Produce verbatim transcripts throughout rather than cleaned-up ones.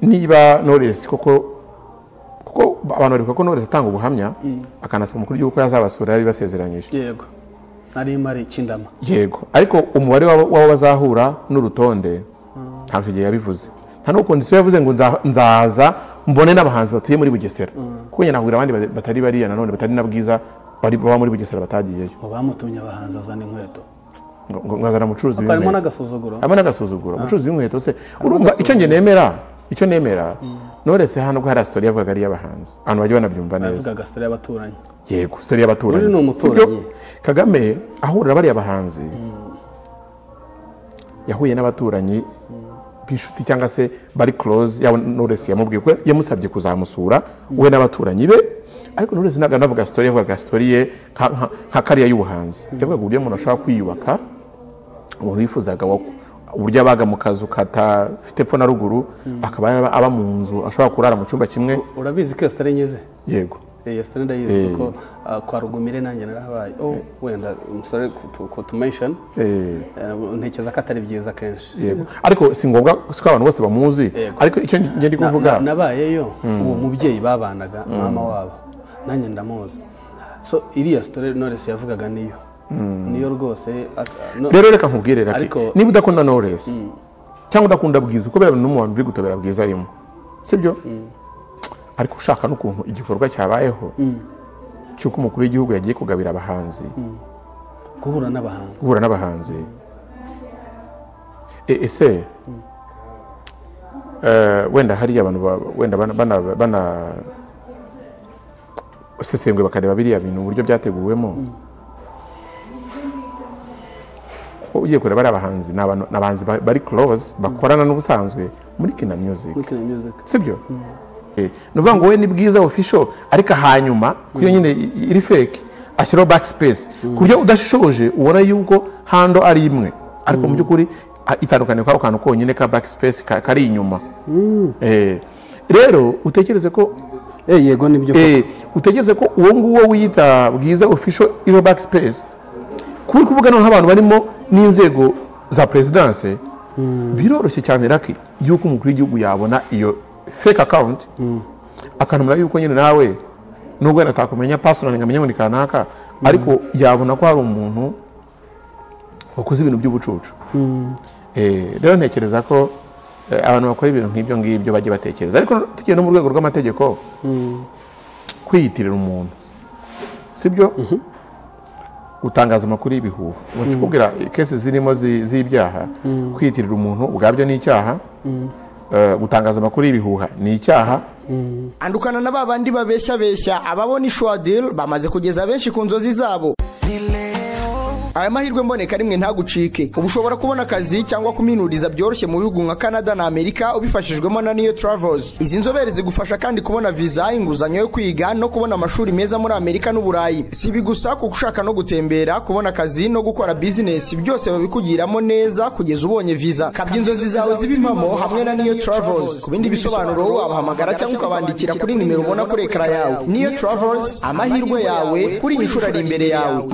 niba Knowless koko kuko abantu bari ko Knowless atanga ubuhamya akanasaba umukuru w'igihugu yazabasura yari basezeranyije yego ari mari kindama yego ariko umubare wabo bazahura n'urutonde ntabwo giye yabivuze nta no kondisiyo yavuze ngo nzaza mbone n'abahanzi batuye muri Bugesera kuko nyina ngwira abandi batari bariya nanone batari nabwiza bari baba muri Bugesera batagiyeyo bamutumye abahanzi azana inkweto ngo ngazana mucuruzi w'inkweto harimo n'agasuzuguro hamwe n'agasuzuguro mucuruzi w'inkweto se urumva icyo nge nemera icyo nemera Knowless hano ko hari story yavuga ari y'abahanzi abantu baje banabyumva neza avuga story y'abaturanyi yego story y'abaturanyi ni umuturanyi Kagame ahurira bari abahanzi yahuye n'abaturanyi b'inshuti cyangwa se bari close ya Knowless yamubwiye ko yamusabye kuzamusura we n'abaturanyi be ariko Knowless naga navuga story yavuga story ye nka kariya y'ubuhanzi yavuga uburyo umuntu ashaka kwiyubaka umuntu yifuzaga uburyo abaga mu kazu katafite epfo na ruguru akaba aba mu nzu ashobora kurara mu cyumba kimwe urabizi ko story nyeze yego eh story ndayizi kuko kwa Rugumire nanjye narahabaye oh wenda sorry to mention eh ntekeza ko atari byiza kenshi yego ariko si ngombwa siko abantu bose bamuzi ariko icyo ngiye ndi kuvuga nabayeyo uwo mubyeyi babanaga mama wabo nanjye ndamuzi so iriya story Knowless yavugaga niyo niyo rwose rero reka nkubwire raki niba udakunda Knowless cyangwa udakunda Bwiza kubera n'umuntu uri gutobera Bwiza arimo sibyo ariko ushaka n'ukuntu igikorwa cyabayeho cyuko umukuru w'igihugu yagiye kugabira abahanzi guhura n'abahanzi guhura n'abahanzi ese wenda hari abantu wenda bana bana sesengwe bakareba biriya bintu uburyo byateguwemo ugiye kureba bari abahanzi n'abanzi bari close bakorana n'ubusanzwe muri Kina Music sibyo nuvuga ngo we ni Bwiza official ariko hanyuma kuyo nyine iri fake ashyiraho backspace kuryo udashoje ubona yuko hando ari imwe ariko mu byukuri itandukanye kwa kantu konyine ka backspace kari inyuma eh rero utekereze ko eh yego nibyo eh utekereze ko uwo nguwo wiyita Bwiza official iro backspace kuri kuvuga no abantu barimo n'inzego za presidence biroroshye cyane raki yuko umukuru w'igihugu yabona iyo fake account akanumira yuko nyine nawe nubwo natakumenya personal ngamenya ngo nikanaka ariko yabona ko hari umuntu wakoze ibintu by'ubucucu eh rero ntekereza ko abantu bakora ibintu nk'ibyo ngibyo bagiye batekereza ariko tugiye no mu rwego rw'amategeko kwiyitirira umuntu sibyo utangaza amakuru y'ibihuha bakubwira cases zirimo z'ibyaha kwiyitirira umuntu ubwabyo ni icyaha gutangaza amakuru y'ibihuha ni icyaha andukana na babandi babeshya beshya ababona ishwadil bamaze kugeza benshi ku nzozi zabo aya mahirwe mboneka rimwe ntagucike ubu ushobora kubona akazi cyangwa kuminuriza byoroshye mu bihugu nka Canada na Amerika ubifashijwemo na Neo Travels. Izi nzobere zigufasha kandi kubona visa, inguzanyo yo kwiga no kubona amashuri meza muri Amerika n'Uburayi. Si bigusa kuko ushaka no gutembera, kubona akazi no gukora business byose babikugiramo neza kugeza ubonye visa. Kabya inzozi zawe zibimamo hamwe na Neo Travels. Ku bindi bisobanuro wabahamagara cyangwa ukabandikira kuri nimero ubona kuri ekara yawe. Neo Travels, amahirwe yawe kuri inshuro ari imbere yawe.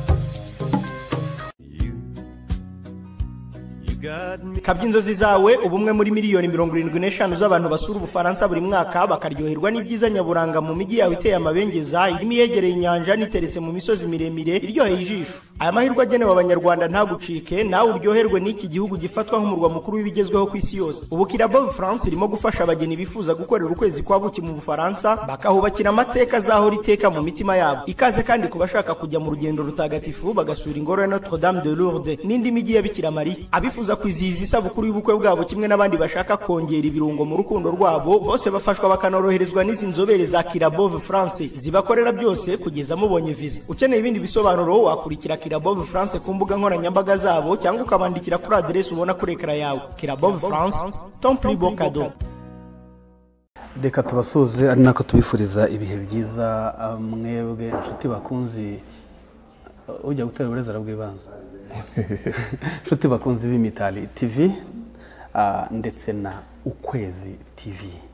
Kabya inzozi zawe ubumwe muri miliyoni mirongo irindwi n'eshanu z'abantu basura Ubufaransa buri mwaka bakaryoherwa n'ibyiza nyaburanga mu migi yawe iteye amabengeza irimo yegereye inyanja niteretse mu misozi miremire iryoheye ijisho. Aya mahirwe agenewe abanyarwanda ntagucike, nawe uryoherwe n'iki gihugu gifatwa nk'umurwa mukuru w'ibigezweho ku isi yose. Ubu Kirabo France irimo gufasha abageni bifuza gukorera ukwezi kwa buki mu Bufaransa bakahubakira amateka azahora iteka mu mitima yabo. Ikaze kandi kubashaka kujya mu rugendo rutagatifu bagasura ingoro ya Notre Dame de Lourdes n'indi migi ya Bikira Maria. Abifuza kwizihiza isabukuru y'ubukwe bwabo kimwe n'abandi bashaka kongera ibirungo mu rukundo rwabo, bose bafashwa bakanoroherezwa n'izi nzobere za Kirabo France zibakorera byose kugeza mubonye visa. Ukeneye ibindi bisobanuro wakurikira Kirabo France ku mbuga nkoranyambaga zabo cyangwa ukabandikira kuri adresse ubona kuri ekara yawe. Kirabo France, ton plus beau cadeau. Reka tubasuze ari nako tubifuriza ibihe byiza mwebwe inshuti bakunzi ujya gutera uburezera bw'ibanze. Inshuti bakunzi b'Imitali T V ndetse na Ukwezi T V.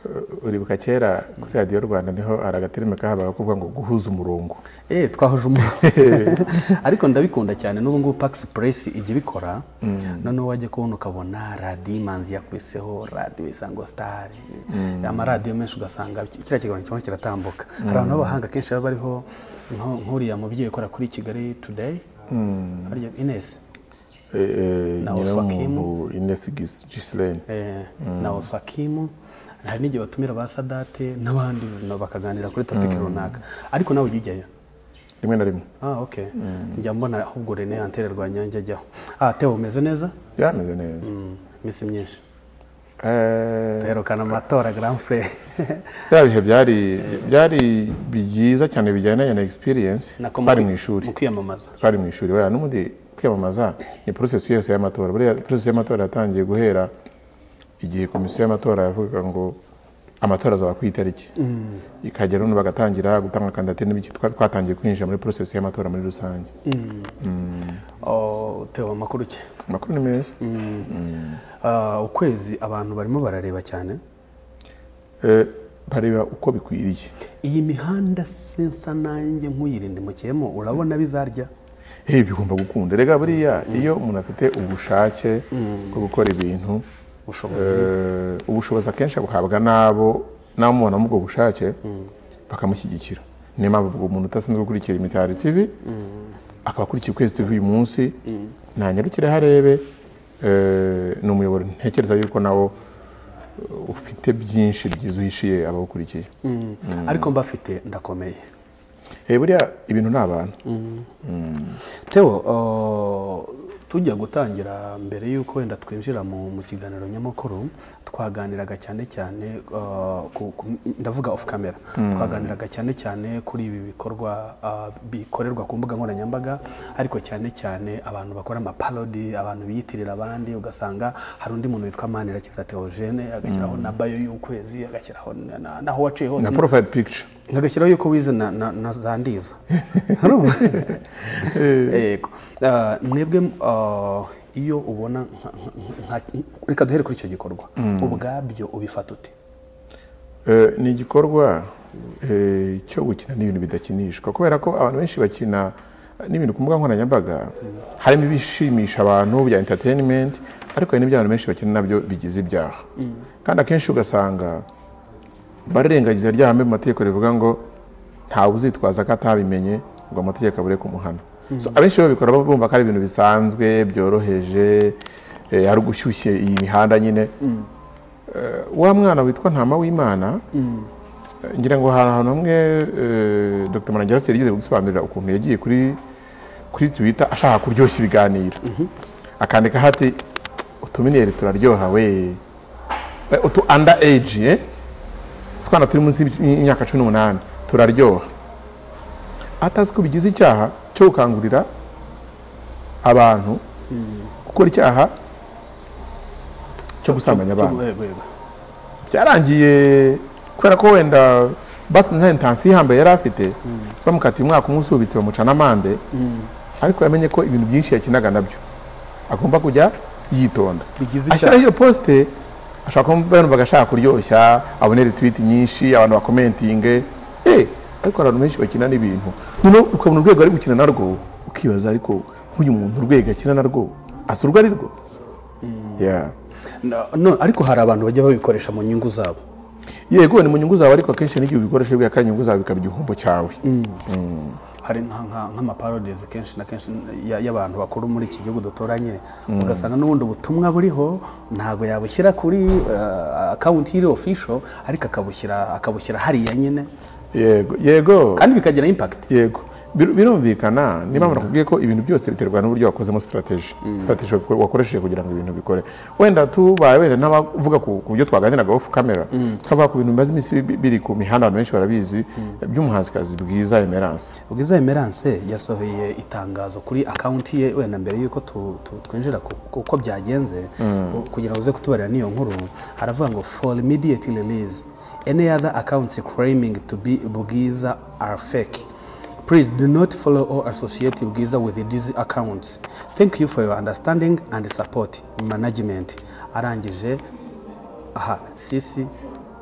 uribuka kera kuri radiyo Rwanda niho hari agaterime kahabaga kuvuga ngo guhuza umurongo. Eh twahuje umurongo. Ariko ndabikunda cyane n'ubu ngubu Pax Press ijye bikora. Noneho wajye kubona ukabona Radio Imanzi yakwiseho, Radio Isango Star. Ama radio menshi ugasanga kira kiganiro cyangwa kiratambuka. Hari abantu b'abahanga kenshi baba bariho nkuriya mubyeyi ukora kuri Kigali Today. Hari Ines na Ofakimu Ines Gislaine eh na Ofakimu hari n'igihe batumira ba Sadate n'abandi bakaganira kuri topic runaka ariko nawe ujyayo rimwe na rimwe. Ah okay njya mbona ahubwo Rene Antere Rwanyange ajyaho. Ah Theo umeze neza? Yameze neza misi myinshi eh terokana amatora Grand Frère yabihe byari byari byiza cyane bijyanye na experience bari mu ishuri mu kwiyamamaza bari mu ishuri waya n'umundi kwiyamamaza ni process yose y'amatora. Buri process y'amatora yatangiye guhera igihe komisiyo y'amatora yavuga ngo amatora azaba ku itariki ikagera none bagatangira gutanga kandidatire n'ibiki twatangiye kwinjira muri process y'amatora muri rusange. Oh Theo amakuru ki? Amakuru ni meza. Ah ukwezi abantu barimo barareba cyane eh bareba uko bikwiriye. Iyi mihanda sensa nanjye nkuyirinde mukiyemo urabona bizarya? Eh bigomba gukunda rega buriya iyo umuntu afite ubushake bwo gukora ibintu ubushobozi ubushobozi akenshi buhabwa nabo namubona mu bwo bushake bakamushyigikira. Niyo mpamvu umuntu utasanzwe gukurikira Imitari T V akaba akurikiye Ukwezi T V uyu munsi ntanyarukire harebe ni umuyoboro ntekereza yuko nawo ufite byinshi byiza uhishiye abawukurikiye. Ariko mbafite ndakomeye. Eh buriya ibintu n'abantu. Theo tujya gutangira mbere yuko wenda twinjira mu mu kiganiro nyamukuru twaganiraga cyane cyane ndavuga off camera twaganiraga cyane cyane kuri ibi bikorwa bikorerwa ku mbuga nkoranyambaga ariko cyane cyane abantu bakora ama parody abantu biyitirira abandi ugasanga hari undi muntu witwa Manirakiza Theogene agashyiraho na bio y'ukwezi agashyiraho naho waciye hose na profile picture agashyiraho yuko wize na na zandiza. Yego mwebwe iyo ubona reka duhere kuri icyo gikorwa ubwabyo ubifata ute? Ni igikorwa cyo gukina n'ibintu bidakinishwa kubera ko abantu benshi bakina n'ibintu ku mbuga nkoranyambaga harimo ibishimisha abantu bya entertainment ariko hari n'ibyo abantu benshi bakina nabyo bigize ibyaha kandi akenshi ugasanga barengagiza rya hamwe mu mategeko rivuga ngo ntawe uzitwaza ko atabimenye ngo amategeko abure kumuhana. So abenshi babikora bumva ko ari ibintu bisanzwe byoroheje ari gushyushye iyi mihanda nyine. Wa mwana witwa Ntama w'Imana ngira ngo hari ahantu hamwe Dr Marangera yigeze gusobanurira ukuntu yagiye kuri kuri Twitter ashaka kuryoshya ibiganiro akandika hati utuminiyeri turaryoha we utu under age eh twana turi munsi y'imyaka cumi n'umunani turaryoha atazi ko bigize icyaha cyo gukangurira abantu gukora icyaha cyo gusambanya abantu. Byarangiye kubera ko wenda basinze intensi ihambaye yari afite bamukatiye umwaka umwe usubitse bamucana amande ariko yamenye ko ibintu byinshi yakinaga nabyo agomba kujya yitonda. Ashyiraho iyo poste ashaka kumubona bagashaka kuryoshya abonera tweet nyinshi abantu bakomentinge eh ariko abantu benshi bakina n'ibintu none ukabona urwego ari gukina narwo ukibaza ariko nk'uyu muntu urwego akina narwo asurwa ari rwo. Yeah no ariko hari abantu bajya babikoresha mu nyungu zabo. Yego ni mu nyungu zabo ariko akenshi n'igihe ubikoresha bwa kanyungu zabo bikaba igihombo cyawe. Hari nk'ama parodies kenshi na kenshi y'abantu bakuru muri iki gihugu dutoranye ugasanga n'ubundi ubutumwa buriho ntago yabushyira kuri account iri official ariko akabushyira akabushyira hariya nyine. Yego yego kandi bikagira impact. Yego birumvikana niba murakubwiye ko ibintu byose biterwa n'uburyo wakozemo strategy strategy wakoresheje kugira ngo ibintu bikore. Wenda tubaye wenda n'abavuga ku byo twaganiraga off camera twavuga ku bintu bimaze iminsi biri ku mihanda abantu benshi barabizi by'umuhanzikazi Bwiza Emerance. Bwiza Emerance yasohoye itangazo kuri account ye wenda mbere yuko twinjira uko byagenze kugira ngo uze kutubarira niyo nkuru haravuga ngo for immediate release any other accounts claiming to be Bwiza are fake. Please do not follow or associate Bwiza with these accounts. Thank you for your understanding and support. Management. Arangije aha sisi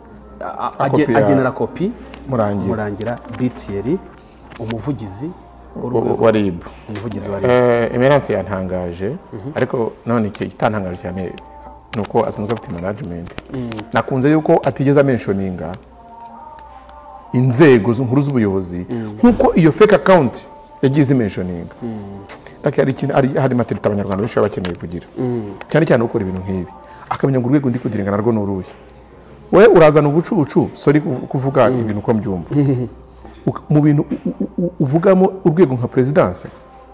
a- age- Kopi ya- agenera kopi Murangira. murangira Bitieri umuvugizi w'urwego wa R I B. umuvugizi wa R I B. Eh, Emerance yantangaje ariko none iki gitantangaje cyane nuko asanzwe afite management. Nakunze yuko atigeze amentioninga inzego nkuru z'ubuyobozi nkuko iyo fake account yagize mentioninga. Like hari ikintu hari hari materita abanyarwanda benshi baba bakeneye kugira. Cyane cyane ukora ibintu nk'ibi. Akamenya ngo urwego ndi kudiringa narwo n'uruye. We urazana ubucucu sorry kuv- kuvuga ibintu uko mbyumva. Uka- Mu bintu u- u- u- uvugamo urwego nka presidence.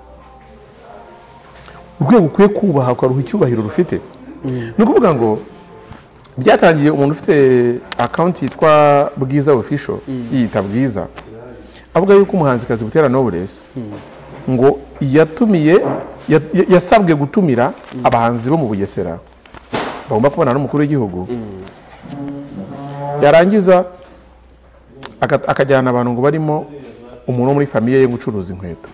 Urwego ukwiye kubaha ukaruha icyubahiro rufite. Ni ukuvuga ngo byatangiye umuntu ufite account yitwa Bwiza Official yita Bwiza avuga yuko umuhanzikazi Butera Knowless ngo yatumiye ya- ya- yasabwe gutumira abahanzi bo mu Bugesera bagomba kubona n'umukuru w'igihugu yarangiza aka- akajyana abantu ngo barimo umuntu wo muri famiye ye gucuruza inkweto.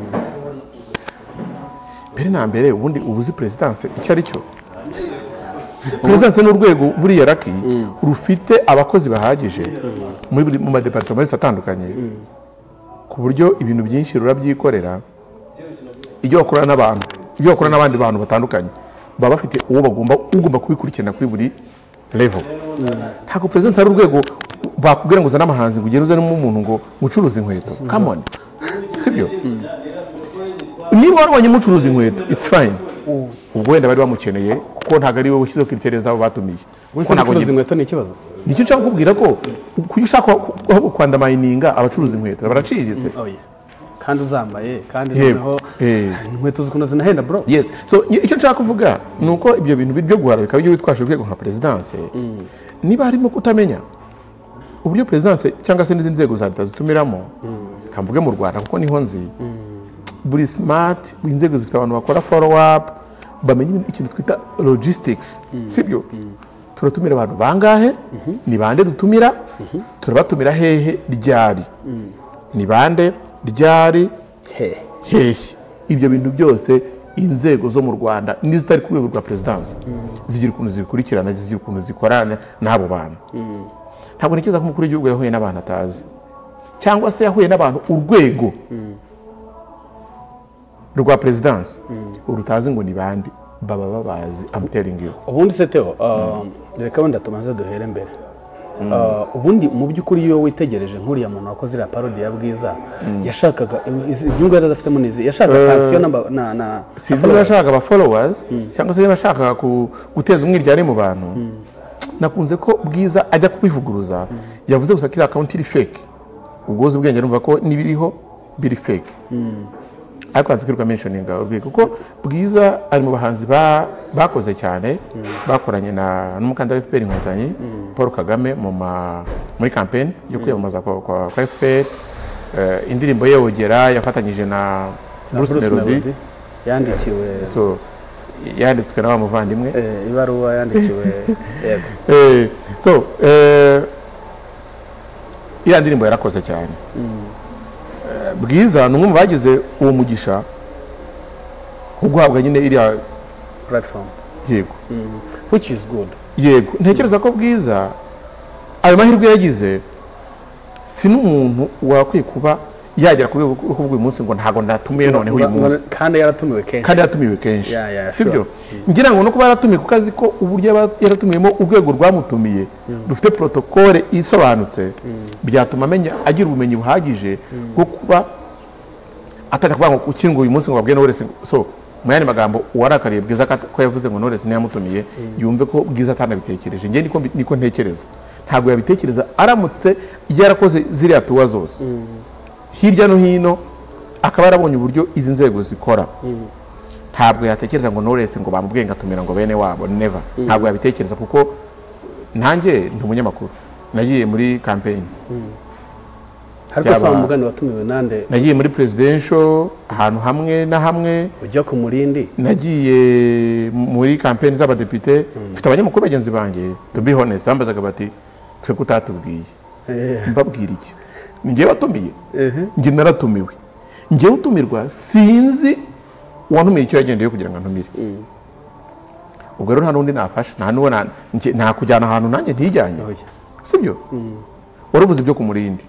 Mbere na mbere ubundi ubuzi presidence icyo ari cyo. Presidence ni urwego buriya raki rufite abakozi bahagije muri buri- mu madepartements atandukanye ku buryo ibintu byinshi rurabyikorera ibyo bakorana n'abantu ibyo bakorana n'abandi bantu batandukanye baba bafite uwo bagomba ugomba kubikurikirana kuri buri level. Ntabwo presidence ari urwego bakubwira ngo uzane amahanzi ngo ugende uzanemo umuntu ngo mucuruze inkweto. Come on, sibyo? Niba warwanye mucuruza inkweto it's fine. Ubwo wenda bari bamukeneye kuko ntabwo ari wowe ushyizeho kriteria zabo batumiye. Wese gucuruza inkweto ni ikibazo. Nicyo nshaka kukubwira ko kuyo ushaka kwandamayininga abacuruza inkweto baraciriritse. Oh yeah. Kandi uzambaye kandi Yego. noneho Eh. inkweto zikuno zinahenda bro. Yes. So ni- icyo nshaka kuvuga ni uko ibyo bintu byo guhara bikaba ibyo witwaje urwego nka presidence. Niba harimo kutamenya uburyo presidence cyangwa se n'izindi nzego za leta zitumiramo kamvuge mu Rwanda kuko niho nzi buri smart inzego zifite abantu bakora follow up bamenye ikintu twita logistics sibyo turatumira abantu bangahe ni bande dutumira turabatumira hehe ryari ni bande ryari He. hehe ibyo bintu byose inzego zo mu Rwanda n'izitari ku rwego rwa presidence zigira ukuntu zibikurikirana zigira ukuntu zikorana n'abo bantu ntabwo ntekereza ko umukuru w'igihugu yahuye n'abantu atazi cyangwa se yahuye n'abantu urwego rwa presidence urutazi ngo ni bandi baba babazi I'm telling you. Ubundi se Theo, uh, reka wenda tumaze duhere mbere. Uh, ubundi mu by'ukuri iyo witegereje nk'uriya muntu wakoze iriya parodi ya Bwiza yashakaga izi- inyungu yari afitemo nizi yashakaga pansiyo na na na Sizi niba yashakaga aba followers cyangwa se niba yashakaga ku- guteza umwiryane mu bantu nakunze ko Bwiza ajya kubivuguruza yavuze gusa ko iriya account iri fake ubwo uzi ubwenge numva ko n'ibiriho biri fake ariko hanze kwirirwa mentioninga urwego kuko Bwiza ari mu bahanzi ba- bakoze cyane bakoranye na n'umukandida wa F P R Inkotanyi Paul Kagame mu ma- muri campaign yo kwiyamamaza kwa, kwa, kwa F P R. Eh, indirimbo ye Ogera yafatanyije na Bruce Bruce Melody Melody yandikiwe so yanditswe na wa muvandimwe eh, ibaruwa yandikiwe yego. eh, so eh, iriya ndirimbo yarakoze cyane Eh, Bwiza ni umwe mu bagize uwo mugisha wo guhabwa nyine iriya Platform. yego Which is good. yego ntekereza ko Bwiza ayo mahirwe yagize si n'umuntu wakwiye kuba yagera ku rwego rwo kuvuga uyu munsi ngo ntabwo ndatumiye noneho uyu munsi Kandi yaratumiwe kenshi. kandi yatumiwe kenshi Yeah, yeah, sibyo sure. ngira ngo no kuba yaratumiwe kuko azi ko uburyo yaba yaratumiyemo urwego rwamutumiye rufite protokole isobanutse byatuma amenya agira ubumenyi buhagije bwo kuba atajya kuvuga ngo ukiri ngo uyu munsi ngo babwiye Knowless so mu yandi magambo uwarakariye Bwiza ko yavuze ngo Knowless ntiyamutumiye yumve ko Bwiza atanabitekereje njye niko niko ntekereza ntabwo yabitekereza aramutse yarakoze ziriya tuwa zose hirya no hino akaba yarabonye uburyo izi nzego zikora ntabwo yatekereza ngo Knowless ngo bamubwiye ngatumira ngo bene wabo never ntabwo yabitekereza kuko nanjye ndi umunyamakuru nagiye muri campaign Ariko Byaba- sa umugani watumiwe nande nagiye muri presidential ahantu hamwe na hamwe ujya ku murindi. nagiye muri campaign z'abadepite mfite abanyamakuru bagenzi banjye to be honest bambazaga bati twe kutatubwiye Eh. mbabwira iki ni njye watumiye Ehe. njye naratumiwe njye utumirwa sinzi uwantumiye icyo yagendeye kugira ngo antumire ubwo rero nta n'undi nafasha nta n'uwo na- njye- nta kujyana ahantu nanjye ntijyanye Oya. sibyo waravuze ibyo ku Murindi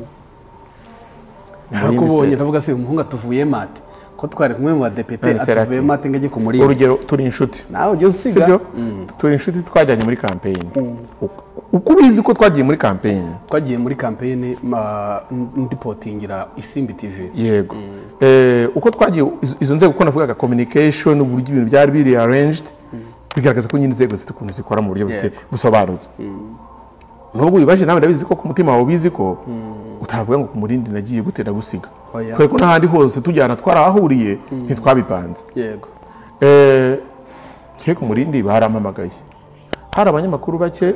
ntabwo ubonye ndavuga se umuhungu atuvuye mate ko twari kumwe mu badepite atuvuye mate ngo ajye ku Murindi urugero turi inshuti nawe ujye usiga sibyo turi inshuti twajyanye muri campaign uko ubizi ko twagiye muri campaign twagiye muri campaign ndipotingira Isimbi T V yego eh uko twagiye izo nzego uko navugaga communication uburyo ibintu byari biri arranged bigaragaza ko nyine inzego zifite ukuntu zikora mu buryo bufite busobanutse nubwo wibaje nawe ndabizi ko ku mutima wawe ubizi ko utavuga ngo ku Murindi nagiye gutera gusiga kwe ko n'ahandi hose tujyana twarahahuriye ntitwabipanze yego eh cye ku Murindi baramamagaye hari abanyamakuru bake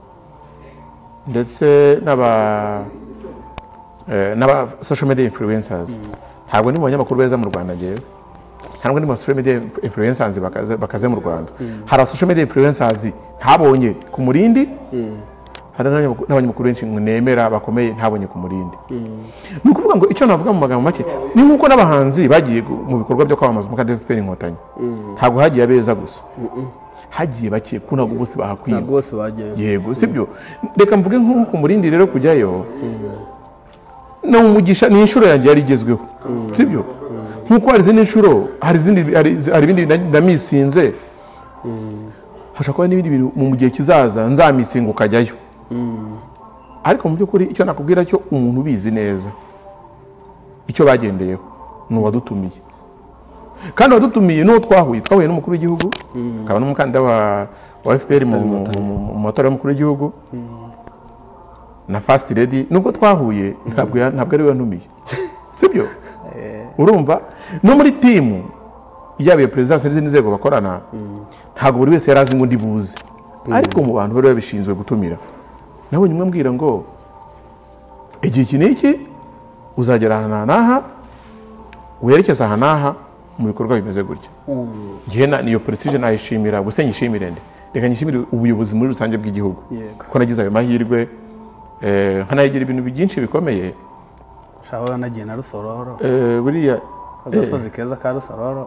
ndetse n'aba n'aba social media influencers ntabwo ni mu banyamakuru beza mu Rwanda ngewe ntabwo ni mu social media influencers bakaze bakaze mu Rwanda hari social media influencers ntabonye ku Murindi hari n'abanyamakuru benshi nemera bakomeye ntabonye ku Murindi ni ukuvuga ngo icyo navuga mu magambo make ni nkuko n'abahanzi bagiye mu bikorwa byo kwamamaza mu F P R Inkotanyi ntabwo hagiye abeza gusa hagiye bake kuna bose bahakwiye ntabwo bose bagiye yego sibyo reka mvuge nko ku Murindi rero kujyayo no umugisha ni inshuro yanjye yari igezweho sibyo nkuko hari izindi nshuro hari izindi hari ibindi ndamisinze hashaka kuba n'ibindi bintu mu gihe kizaza nzamisinga ukajyayo ariko mu by'ukuri icyo nakubwira cyo umuntu ubizi neza icyo bagendeyeho ni uwadutumiye kandi wadutumiye n'uwo twahuye twahuye n'umukuru w'igihugu akaba n'umukandida wa wa F P R mu matora y'umukuru w'igihugu na First Lady nubwo twahuye ntabwo ntabwo ari we wantumiye sibyo urumva no muri team yabaye president n'izindi nzego bakorana ntabwo buri wese yarazi ngo ndi buze ariko mu bantu bari babishinzwe gutumira nabo nyumwe mbwira ngo igihe iki niki uzagera hana naha werekeza hana naha mu bikorwa bimeze gutya ngiye na niyo prestige nayishimira gusenye ishimire nde reka nyishimire ubuyobozi muri rusange bw'igihugu ko nagize ayo mahirwe eh hanayigira ibintu byinshi bikomeye shahora nagiye na Rusororo eh buriya agasozi keza ka Rusororo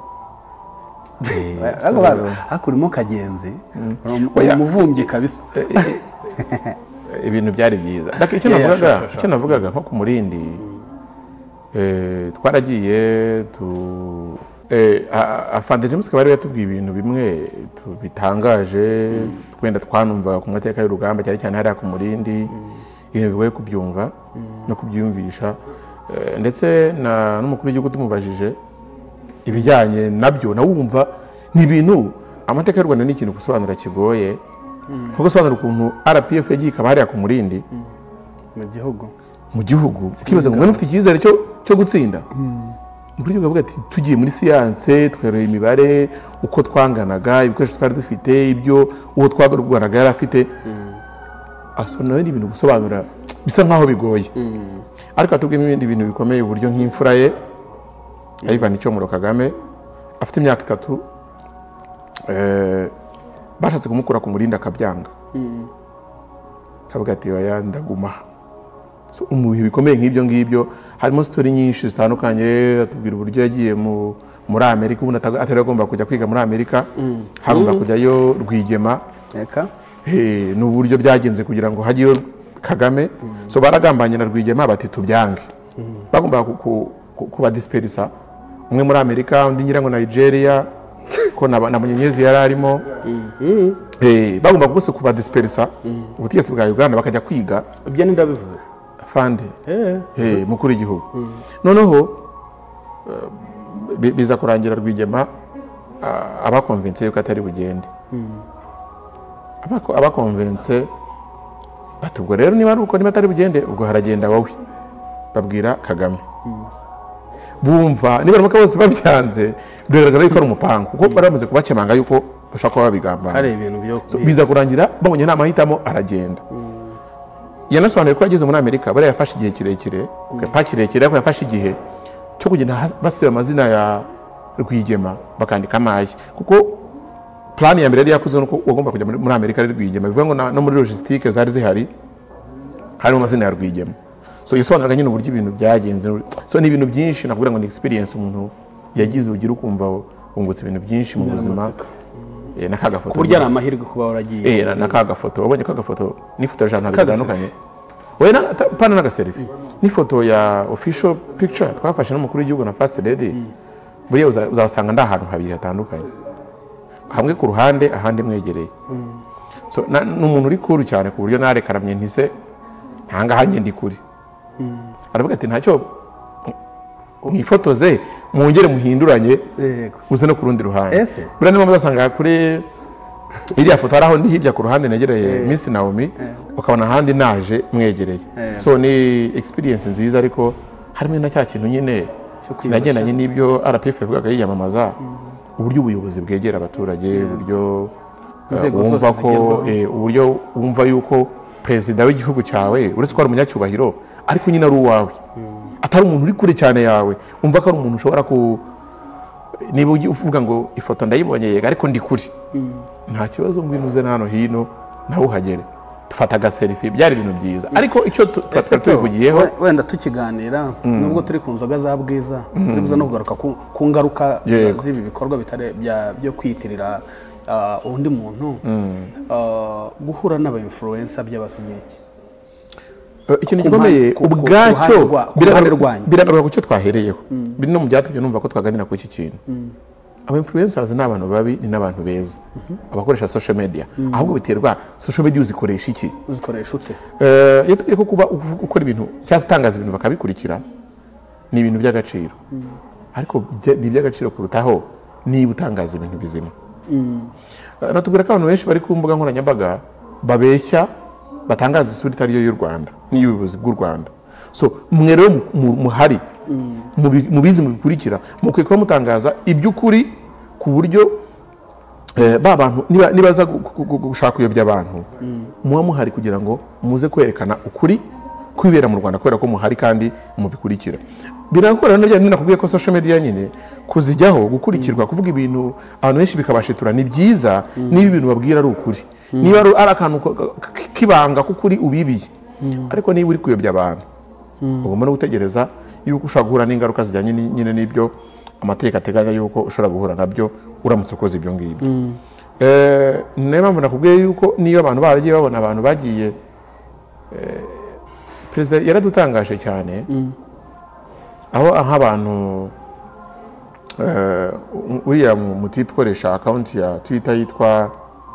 hakurimo Kagenzi umuvumbyi kabisa ibintu byari byiza ndaka icyo navugaga icyo navugaga nko ku Murindi eh twaragiye tu eh afande James kabari yatubwiye ibintu bimwe bitangaje twenda twanumva ku mateka y'urugamba cyane cyane hari ku Murindi ibintu bigoye kubyumva no kubyumvisha ndetse na n'umukuru w'igihugu tumubajije ibijyanye nabyo na wumva ni ibintu amateka y'u Rwanda ni ikintu gusobanura kigoye nko gusobanura ukuntu R P F yagiye kabari ku Murindi mu gihugu mu gihugu kibaza ngo mufite icyizere cyo cyo gutsinda umukuru w'igihugu avuga ati tugiye muri siyanse twereye imibare uko twanganaga ibikoresho twari dufite ibyo uwo twagarwanaga yari afite asobanura ibintu gusobanura bisa nkaho bigoye ariko atubwemo ibindi bintu bikomeye uburyo nk'imfura ye Ivan Cyomoro Kagame afite imyaka itatu eh bashatse kumukura ku Murindi akabyanga kavuga ati oya ndaguma so umubihe bikomeye nk'ibyo ngibyo harimo story nyinshi zitandukanye atubwira uburyo yagiye mu muri Amerika ubu atari agomba kujya kwiga muri Amerika hagomba kujyayo Rwigema eka eh n'uburyo byagenze kugira ngo hagiye Kagame so baragambanye na Rwigema bati tubyange bagomba kuba dispersa umwe muri Amerika undi ngira ngo Nigeria ko na Munyenyezi yari arimo eh bagomba bose kuba dispersa ubutegetsi bwa Uganda bakajya kwiga ibyo ndabivuze afande eh eh mukuru w'igihugu noneho biza kurangira Rwigema abakonvince yuko atari bugende abakonvince batubwo rero niba ari uko niba atari bugende ubwo haragenda wowe babwira Kagame bumva niba muka bose babyanze bigaragara yuko ari umupango kuko baramaze kubakemanga yuko bashaka kuba babigamba hari ibintu byo biza kurangira babonye nta mahitamo aragenda yanasobanuye ko yageze muri Amerika bari yafashe igihe kirekire pa kirekire ariko yafashe igihe cyo kugenda basiba amazina ya Rwigema bakandika amaye kuko plan ya mbere yari yakozwe nuko wagomba kujya muri Amerika ari Rwigema bivuga ngo no muri logistique zari zihari hari amazina ya Rwigema so yisobanuraga nyine uburyo ibintu byagenze so ni ibintu byinshi nakubwira ngo ni experience umuntu yagize ugira ukumva wungutse ibintu byinshi mu buzima eh nakaga foto ku buryo ari amahirwe kuba waragiye eh nakaga foto wabonye kaga foto ni foto jana bitandukanye we na pana naga selfie ni foto ya official picture twafashe n'umukuru w'igihugu na first lady buriya uzasanga ndahantu habiri hatandukanye hamwe ku ruhande ahandi mwegereye so n'umuntu uri kuru cyane ku buryo narekaramye ntise ntanga hanjye ndi kuri aravuga ati ntacyo mwifotoze mwongere muhinduranye uze no ku rundi ruhande buriya niba muzasanga kuri iriya foto haraho ndi hirya ku ruhande negereye Miss Naomi ukabona ahandi naje mwegereye so ni experience nziza ariko harimo na cya kintu nyine kinagendanye n'ibyo R P F ivugaga yiyamamaza uburyo ubuyobozi bwegera abaturage uburyo wumva ko uburyo wumva yuko perezida w'igihugu cyawe uretse ko ari umunyacyubahiro ariko nyine ari uwawe atari umuntu uri kure cyane yawe umva ko ari umuntu ushobora ku niba uvuga ngo ifoto ndayibonye yega ariko ndi kuri nta kibazo ngo inuze hano hino nawe uhagere dufata aga selfie byari ibintu byiza ariko icyo tuvugiyeho wenda tukiganira nubwo turi ku nzoga za bwiza turi buza no kugaruka ku ngaruka z'ibi bikorwa bitare byo kwitirira undi muntu guhura n'aba influencer by'abasinyeki ikintu gikomeye ubwacyo biragaruka ku cyo twahereyeho biri no mu byatumye numva ko twaganira ku iki kintu aba influencers ni abantu babi ni n'abantu beza abakoresha social media ahubwo biterwa social media uzikoresha iki uzikoresha ute eh yo kuba ukora ibintu cyangwa utangaza ibintu bakabikurikira ni ibintu by'agaciro ariko ni iby'agaciro kurutaho niba utangaza ibintu bizima natubwira ko abantu benshi bari ku mbuga nkoranyambaga babeshya batangaza isura itari yo y'u Rwanda n'iy'ubuyobozi bw'u Rwanda so mwe rero muhari mubizi mubikurikira mukwiye kuba mutangaza iby'ukuri ku buryo ba bantu nibaza gushaka kuyobya abantu muba muhari kugira ngo muze kwerekana ukuri kwibera mu Rwanda kubera ko muhari kandi mubikurikira birakora n'ibyo nyine nakubwiye ko social media nyine kuzijyaho gukurikirwa kuvuga ibintu abantu benshi bikabashitura ni byiza niba ibintu babwira ari ukuri niba ari akantu kibanga kukuri ubibiye ariko niba uri kuyobya abantu ugomba no gutegereza yuko ushobora guhura n'ingaruka zijyanye nyine n'ibyo amategeko ateganya yuko ushobora guhura nabyo uramutse ukoze ibyo ngibyo niyo mpamvu nakubwiye yuko niyo abantu baragiye babona abantu bagiye perezida yaradutangaje cyane aho nk'abantu uriya mutipe ukoresha akawunti ya Twitter yitwa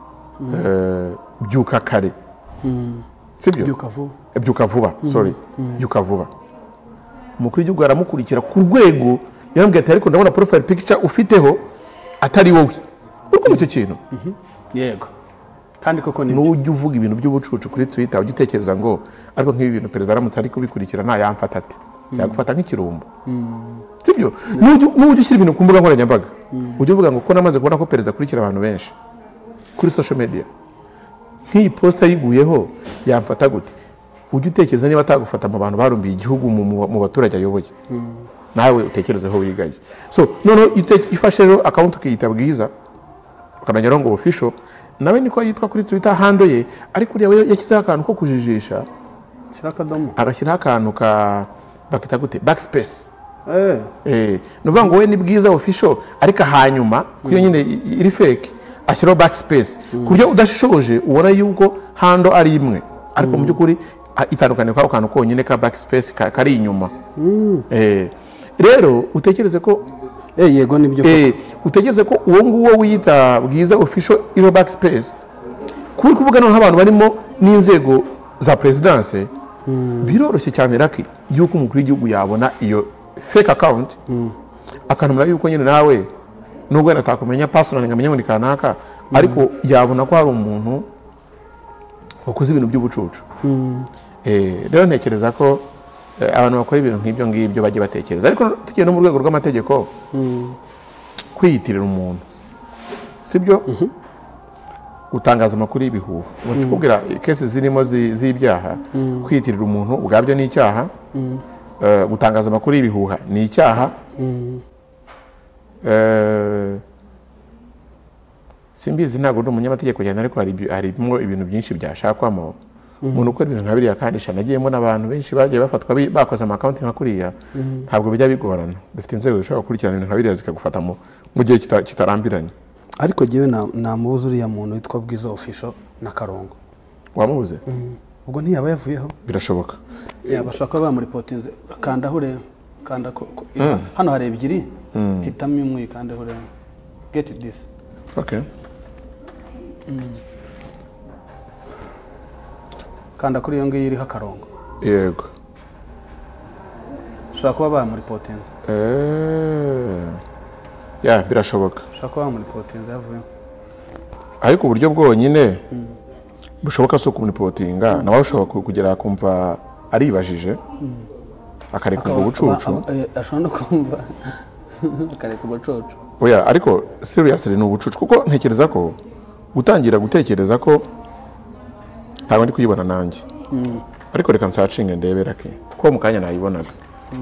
byuka kare sibyo byuka vuba byuka vuba sorry byuka vuba umukuru w'igihugu aramukurikira ku rwego yarambwiye ati ariko ndabona profile picture ufiteho atari wowe uko icyo kintu yego kandi koko ni n'ujya uvuga ibintu by'ubucucu kuri Twitter ujya utekereza ngo ariko nk'ibi bintu perezida aramutse ari kubikurikira nta yamfata ati yagufata nk'ikirumbo sibyo n'ujya ushyira ibintu ku mbuga nkoranyambaga ujya uvuga ngo ko namaze kubona ko perezida akurikira abantu benshi kuri social media nk'iyi posta yiguyeho yamfata gute ujya utekereza niba atagufata mu bantu barumbiye igihugu mu baturage ayoboye nawe utekerezeho wigaye so noneho ifashe rero account ukiyita bwiza ukamenya ngo official nawe niko yitwa kuri Twitter hando ye ariko uriya we yashyizeho akantu ko kujijisha kirakadomo agashyiraho akantu ka bakita gute backspace eh eh nuvuga ngo we ni bwiza official ariko hanyuma kuyo nyine iri fake ashyiraho backspace kuryo udashishoje ubona yuko hando ari imwe ariko mu byukuri itandukanye kwa kantu konyine ka backspace kari inyuma eh rero utekereze ko eh yego nibyo eh utekereze ko uwo nguwo wiyita bwiza official iro backspace kuri kuvuga no nk'abantu barimo n'inzego za presidence biroroshye cyane raki yuko umukuru w'igihugu yabona iyo fake account akanumira yuko nyine nawe nubwo natakumenya personal ngamenya ngo ni kanaka ariko yabona ko hari umuntu wakoze ibintu by'ubucucu eh rero ntekereza ko abantu bakora ibintu nk'ibyo ngibyo bagiye batekereza ariko tugiye no mu rwego rw'amategeko kwiyitirira umuntu sibyo gutangaza amakuru y'ibihuha bakubwira kese zirimo z'ibyaha kwiyitirira umuntu ubwabyo ni icyaha gutangaza amakuru y'ibihuha ni icyaha simbizi ntabwo ndi umunyamategeko cyane ariko harimo ibintu byinshi byashakwamo umuntu ukora ibintu nka biriya kandi shanagiyemo n'abantu benshi bagiye bafatwa bakoze amakonti nka kuriya ntabwo bijya bigorana dufite inzego zishobora gukurikirana ibintu nka biriya zikagufata mu gihe kitarambiranye ariko jyewe namubuze uriya muntu witwa Bwiza Official na Karongo. Wamubuze? Ubwo ntiyaba yavuyeho? Birashoboka. Bashaka kuba bamuripotinze kanda hure kanda hano hari ebyiri hitamo imwe kanda hure get this. Okay. Kanda kuri iyo ngiyo iriho Karongo. Yego. Shaka kuba bamuripotinze. Eh. Ya birashoboka. Shaka kuba bamuripotinze yavuyeho. Ariko uburyo bwonyine bushoboka so kumuripotinga nawe ushobora kugera kumva aribajije akareka ubwo bucucu. Ashobora no kumva akareka ubucucu. Oya ariko seriously ni ubucucu kuko ntekereza ko gutangira gutekereza ko ntabwo ndi kuyibona nanjye. Ariko reka nsacinge ndebera ke kuko mu kanya nayibonaga.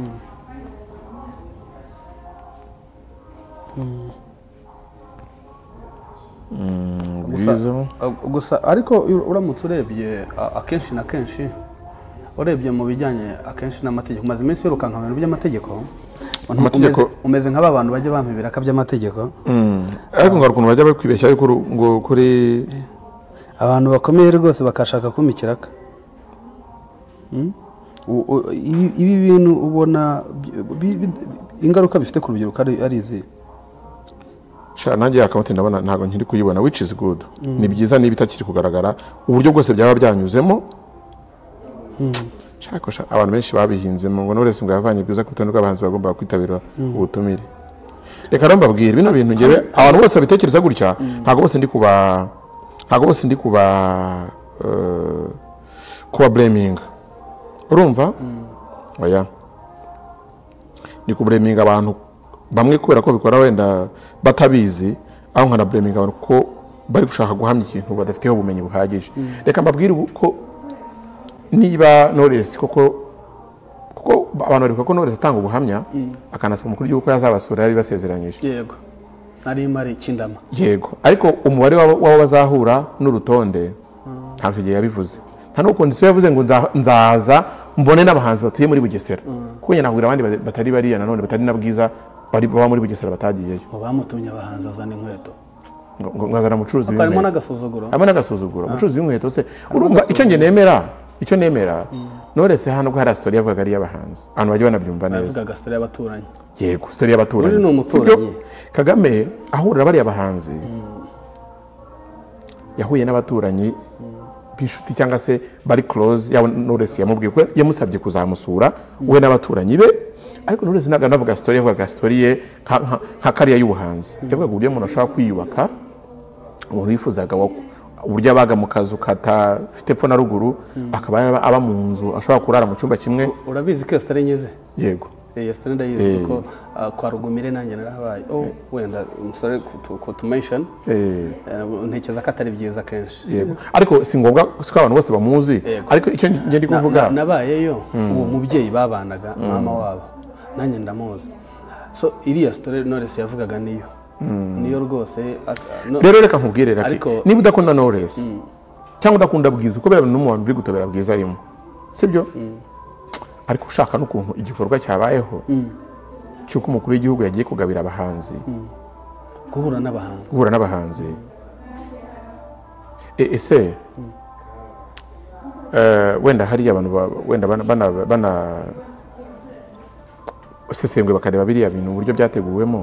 Gusa gusa ariko uramutse urebye akenshi na kenshi urebye mu bijyanye akenshi n'amategeko maze iminsi yirukanka mu bintu by'amategeko amategeko umeze nk'aba bantu bajya bampibira ka by'amategeko. Ariko ngo ukuntu bajya bakwibeshya ariko ngo kuri abantu bakomeye rwose bakashaka kumikiraka. Ibi bintu ubona ingaruka bifite ku rubyiruko ari izi. Sha nanjye account ndabona ntago nkiri kuyibona which is good. Ni byiza niba itakiri kugaragara uburyo bwose byaba byanyuzemo. Shaka sha abantu benshi babihinzemo ngo Knowless ngo yavanye bwiza ku rutonde rw'abahanzi bagomba kwitabira ubutumire. Reka ramba bwira bino bintu ngewe abantu bose babitekereza gutya ntago bose ndi kuba ntago bose ndi kuba kuba blaming. Urumva? Oya. Ni ku blaming abantu bamwe kubera ko bikora wenda batabizi aho nkana blaming abantu ko bari gushaka guhamya ikintu badafiteho ubumenyi buhagije. Reka mbabwire ko niba Knowless koko kuko abantu bari ko Knowless atanga ubuhamya akanasaba umukuru yuko yazabasura yari basezeranyije. Yego. Ari mari kindama. Yego. Ariko umubare wabo bazahura n'urutonde ntabwo giye yabivuze. Nta no kondisiyo yavuze ngo nzaza mbone n'abahanzi batuye muri Bugesera. Kuko nyina nahurira abandi batari bariya nanone batari na Bwiza bari baba muri Bugesera batagiyeyo. Ngo bamutumye abahanzi azana inkweto. Ngo ngazana mucuruzi w'inkweto. Harimo n'agasuzuguro. Harimo n'agasuzuguro. Mucuruzi w'inkweto se urumva icyo nge nemera icyo nemera Knowless hano bwo hari story yavugaga ari y'abahanzi. Abantu baje banabyumva neza. Yavugaga story y'abaturanyi. Yego, story y'abaturanyi. Uri no umuturanyi. Kagame ahurira bari abahanzi. Yahuye n'abaturanyi bishuti cyangwa se bari close ya Knowless yamubwiye ko yamusabye kuzamusura we n'abaturanyi be. Ariko Knowless naga navuga story yavuga story ye nka kariya y'ubuhanzi. Yavuga uburyo umuntu ashaka kwiyubaka urifuzaga uburyo abaga mu kazu katafite epfo na ruguru akaba aba mu nzu ashobora kurara mu cyumba kimwe. Urabizi ko story nyeze? Yego. Eh story ndayizi ko kwa Rugumire nanjye narahabaye. Oh wenda sorry to mention. Eh ntekereza ko atari byiza kenshi. Yego. Ariko si ngombwa ko abantu bose bamuzi. Ariko icyo nge ndi kuvuga nabayeyo uwo mubyeyi babanaga mama wabo nanjye ndamuzi. So iriya story Knowless yavugaga niyo. Niyo rwose rero reka nkubwire rake niba udakunda Knowless cyangwa udakunda Bwiza uko bera n'umuntu uri gutobera Bwiza arimo sibyo ariko ushaka n'ukuntu igikorwa cyabayeho cyuko umukuru w'igihugu yagiye kugabira abahanzi guhura n'abahanzi guhura n'abahanzi ese eh wenda hari abantu wenda bana bana sesengwe bakareba biriya bintu uburyo byateguwemo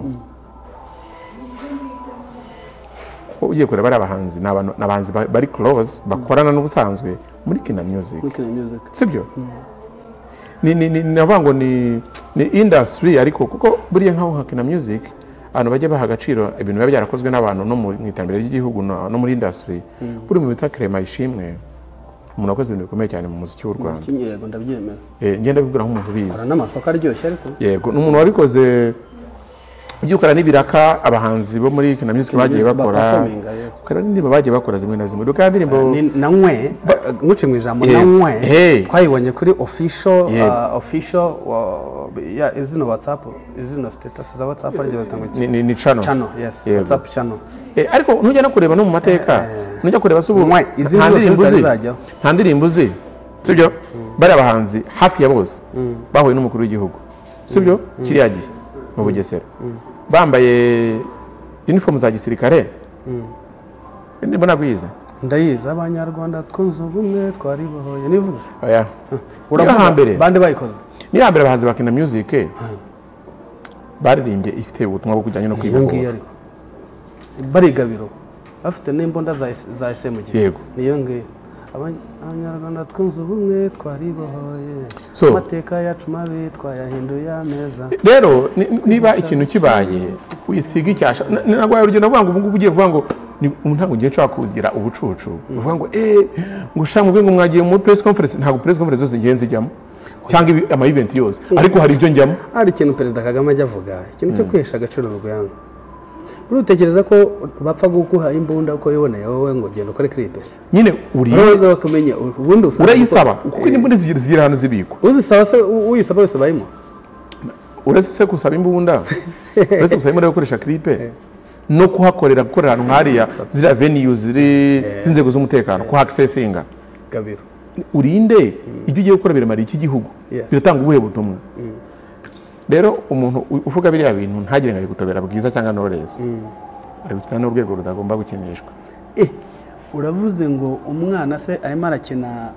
ugiye kureba bari abahanzi n'abantu nabanzi bari close bakorana n'ubusanzwe muri Kina Music. Sibyo? Ni ni navango ni ni industry ariko kuko buriye nkaho nka Kina Music abantu bajye baha agaciro ibintu biba byarakozwe n'abantu no mu itambere ry'igihugu no muri industry. Buri mu bitakirema ishimwe umuntu akoze ibintu bikomeye cyane mu muziki w'u Rwanda. Yego ndabyemera. Eh ngenda bibwira nk'umuntu bizi. Ara n'amasoko aryoshye ariko. Yego n'umuntu wabikoze byukara n'ibiraka abahanzi bo muri Kina Music bagiye bakora kora n'indirimbo bagiye bakora zimwe na zimwe duka ndirimbo nankwe nguce mu ijambo nankwe twayibonye kuri official official ya izino WhatsApp izino status za WhatsApp ari batangwa ni ni channel channel yes WhatsApp channel eh ariko ntujya no kureba no mu mateka ntujya kureba subu izino ndirimbo zizajya nta ndirimbo zi sibyo bari abahanzi hafi ya bose bahuye n'umukuru w'igihugu sibyo kiriya gihe mu Bugesera bambaye uniform za gisirikare ndimo nabwiza ndayizi abanyarwanda twunze ubumwe twaribohoye nivuga oya uravuga hambere bande bayikoze ni hambere abahanzi bakina music baririmbye ifite ubutumwa bwo kujyanye no iyo ngiyo kwibohora ariko barigabiro bafite n'imbunda za za S M G Yego. niyo ngiyo abanyarwanda twunze ubumwe twaribohoye So- amateka yacu mabi twayahinduye ameza rero ni- niba ikintu kibaye wisiga icyasha nagwaye urugendo vuga ngo ubu ngubu ugiye vuga ngo ni ntabwo ugiye nshobora kugira ubucucu uvuga ngo eh ngo shamwe ubwo ngo mwagiye muri press conference ntabwo press conference zose ngiye nzijyamo cyangwa ibi- ama event yose ariko hari ibyo njyamo hari ikintu perezida Kagame ajya avuga ikintu cyo kwihesha agaciro mu Rwanda urutekereza ko bapfa gukuha imbunda uko yiboneye wowe ngo genda ukore clip nyine uri uraza bakamenya ubundi usaba urayisaba kuko imbunda zigira zigira hano zibikwa uzisaba se uyisaba wese bayimo uretse se gusaba imbunda uretse gusaba imbunda yo gukoresha clip no kuhakorera gukorera ahantu nk'hariya ziriya venues ziri z'inzego z'umutekano kuha accessinga gabiro urinde ibyo ugiye gukora biramara iki gihugu Yes. biratanga ubuhe butumwa rero umuntu u- uvuga biriya bintu ntagire ngo ari gutobera bwiza cyangwa Knowless ari gukina n'urwego rutagomba gukinishwa eh uravuze ngo umwana se arimo arakina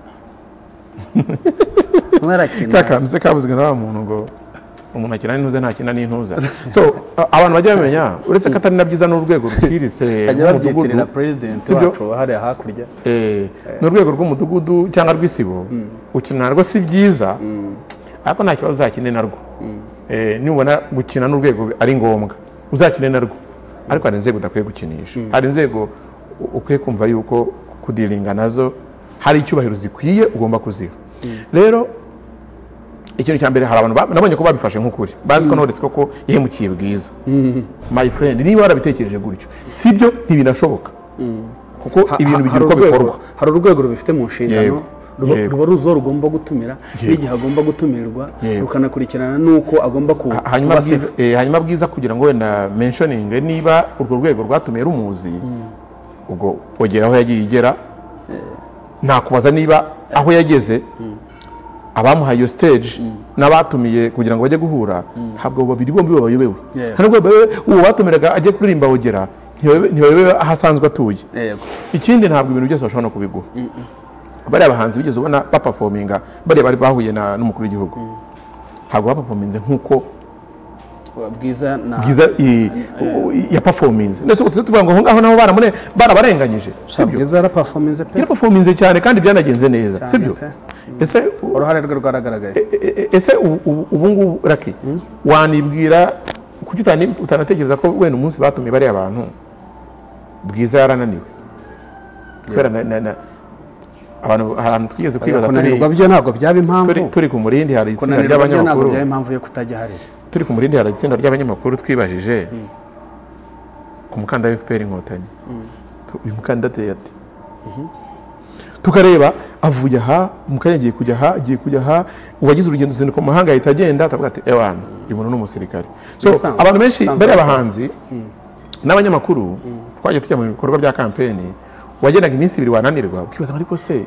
umwana arakina kakantu se kavuzwe na wa muntu ngo umuntu akina n'intuza ntakina n'intuza so a- abantu bajya bamenya uretse ko atari na byiza n'urwego ruciriritse ajya babyitirira president Sibyo? wacu hariya hakurya eh, n'urwego rw'umudugudu cyangwa rw'isibo ukina narwo si byiza ariko nta kibazo uzakine narwo Eh, nubona gukina n'urwego ari ngombwa uzakine narwo ariko hari inzego udakwiye gukinisha hari inzego u- ukwiye kumva yuko kudiringa nazo hari icyubahiro zikwiye ugomba kuziha rero ikintu cya mbere hari abantu ba- nabonye ko babifashe nk'ukuri bazi ko Knowless koko yahemukiye bwiza my friend niba warabitekereje gutyo sibyo ntibinashoboka kuko ibintu bigira uko bikorwa hari urwego rubifite mu nshingano Yego. ruba- Yego. ruba ruzo rugomba gutumira n'igihe agomba gutumirirwa Yego. rukanakurikirana n'uko agomba ku Ha- hanyuma kuba bwiza safe. eh, hanyuma bwiza kugira ngo wenda mentioning niba urwo rwego rwatumiye rumuzi ubwo ogera aho yagiye igera nakubaza niba aho yageze abamuhaye iyo stage n'abatumiye kugira ngo bajye guhura ntabwo abo babiri bombi babayobewe Yeah. nta nubwo bayobewe uwo batumiraga ajye kuririmba ogera ntibayobe- ntibayobewe aho asanzwe atuye Yego. ikindi ntabwo ibintu byose bashobora no kubiguha bariya bahanzi bigeze ubona bapafominga bariya bari bahuye na- n'umukuru w'igihugu ntabwo bapafominze nk'uko bwiza na bwiza i- ya performance ndetse ubu tuvuga ngo aho ngaho naho baramune barabarenganyije sibyo bwiza yara performance pe yari performance cyane kandi byanagenze neza Cyane sibyo pe. ese u- uruhare rwe rwaragaragaye e- e- ese ubu- ubu ubu ngubu raki wanibwira kuki utani- utanatekereza ko wenda umunsi batumiye bariya bantu bwiza yarananiwe kubera na- na- na- abantu hari ahantu twigeze kwibaza turi kunanirwa byo ntabwo byaba impamvu turi- turi ku murindi hari itsinda kunanirwa byo ntabwo ry'abanyamakuru byaba impamvu yo kutajya hari turi ku murindi hari itsinda ry'abanyamakuru twibajije ku mukandida wa F P R inkotanyi Tu- uyu mukandida ateye ati tukareba avuye aha umukanya agiye kujya aha agiye kujya aha uwagize urugendo uzinduka mu mahanga ahita agenda atavuga ati ewana uyu muntu ni umusirikare so Bisanzwe. abantu benshi Bisanzwe. bariya bahanzi n'abanyamakuru twagiye tujya mu bikorwa bya kampeni wagendaga iminsi ibiri wananirwa ukibaza ngo ariko se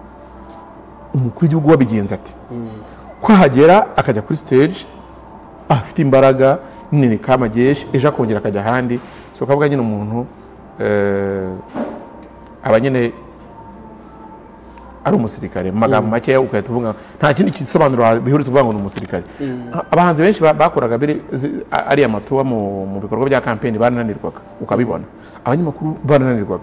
umukuru w'igihugu wabigenza ati ko ahagera akajya kuri stage afite imbaraga nini kamageshi ejo akongera akajya ahandi so kavuga nyine umuntu eh, aba nyine ari umusirikare mu magambo makeya ugahita uvuga nta kindi gisobanuro bihuriza uvuga ngo ni umusirikare abahanzi benshi ba- bakoraga biri- zi- a- ariya matuwa mu mu bikorwa bya kampeni barananirwaga ukabibona abanyamakuru barananirwaga